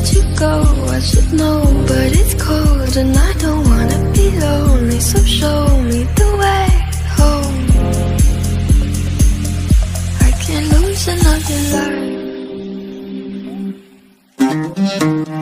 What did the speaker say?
you go. I should know, but it's cold and I don't wanna be lonely. So show me the way home. I can't lose another life.